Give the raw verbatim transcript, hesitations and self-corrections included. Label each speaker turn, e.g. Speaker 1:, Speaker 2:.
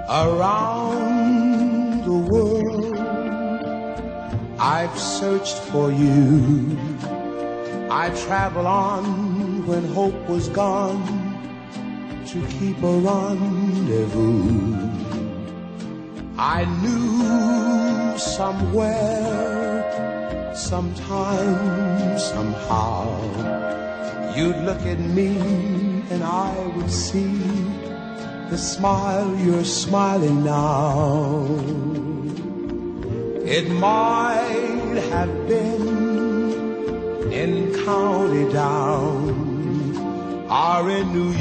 Speaker 1: Around the world I've searched for you. I travel on when hope was gone to keep a rendezvous. I knew somewhere, sometime, somehow, you'd look at me and I would see the smile you're smiling now. It might have been in County Down or in New York